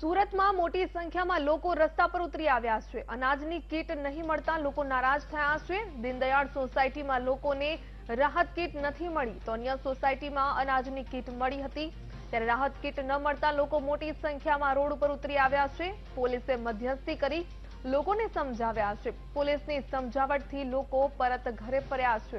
સુરતમાં મોટી સંખ્યામાં લોકો રસ્તા પર ઉતરી આવ્યા છે। અનાજની કીટ નહીં મળતા લોકો નારાજ થયા છે। દીનદયાળ સોસાયટીમાં લોકોને રાહત કીટ નથી મળી તો અન્ય સોસાયટીમાં અનાજની કીટ મળી હતી। ત્યારે રાહત કીટ ન મળતા લોકો મોટી સંખ્યામાં રોડ ઉપર ઉતરી આવ્યા છે। પોલીસે મધ્યસ્થી કરી લોકોને સમજાવ્યા છે। પોલીસની સમજાવટથી લોકો પરત ઘરે ફર્યા છે।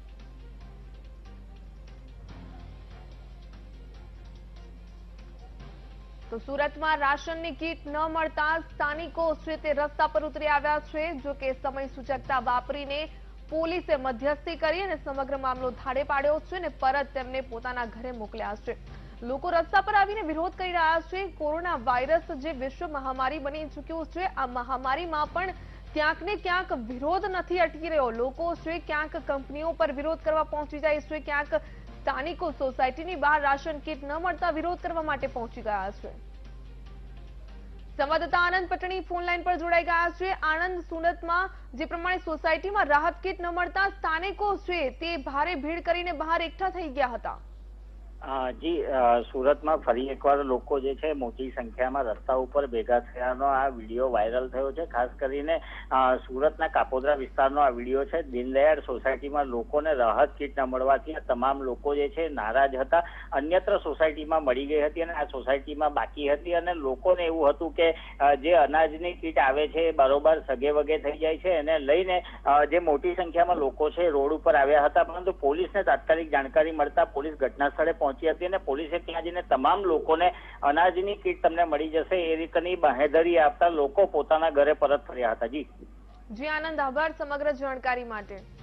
તો સુરતમાં રાશનની કીટ ન મળતા સ્થાનિકો છે તે રસ્તા પર ઉતરી આવ્યા છે। જો કે સમય સૂચકતા વાપરીને પોલીસે મધ્યસ્થી કરી અને સમગ્ર મામલો થાળે પાડ્યો છે અને પરત તેમને પોતાના ઘરે મોકલ્યા છે। લોકો રસ્તા પર આવીને વિરોધ કરી રહ્યા છે। કોરોના વાયરસ જે વિશ્વ મહામારી બની ચૂક્યું છે, આ મહામારીમાં પણ ક્યાંક ને ક્યાંક વિરોધ નથી અટકી રહ્યો। લોકો છે ક્યાંક કંપનીઓ પર વિરોધ કરવા પહોંચી જાય છે, ક્યાંક સ્થાનિકો સોસાયટીની બહાર રાશન કીટ ન મળતા વિરોધ કરવા માટે પહોંચી ગયા છે। સંવાદદાતા આનંદ પટણી ફોન લાઈન પર જોડાઈ ગયા છે। આનંદ, સુરતમાં જે પ્રમાણે સોસાયટીમાં રાહત કીટ ન મળતા સ્થાનિકો છે તે ભારે ભીડ કરીને બહાર એકઠા થઈ ગયા હતા। જી, સુરતમાં ફરી એકવાર લોકો જે છે મોટી સંખ્યામાં રસ્તા ઉપર ભેગા થયાનો આ વિડીયો વાયરલ થયો છે। ખાસ કરીને સુરતના કાપોદ્રા વિસ્તારનો આ વિડીયો છે। દીનદયાળ સોસાયટીમાં લોકોને રાહત કીટ ન મળવાથી આ તમામ લોકો જે છે નારાજ હતા। અન્યત્ર સોસાયટીમાં મળી ગઈ હતી અને આ સોસાયટીમાં બાકી હતી અને લોકોને એવું હતું કે જે અનાજની કીટ આવે છે એ બરોબર સગે વગે થઈ જાય છે એને લઈને જે મોટી સંખ્યામાં લોકો છે રોડ ઉપર આવ્યા હતા। પરંતુ પોલીસને તાત્કાલિક જાણકારી મળતા પોલીસ ઘટના સ્થળે પહોંચી હતી અને પોલીસે ત્યાં જઈને તમામ લોકોને અનાજની કીટ તમને મળી જશે એ રીતની બાંહેધરી આપતા લોકો પોતાના ઘરે પરત ફર્યા હતા। જી આનંદ, આભાર સમગ્ર જાણકારી માટે।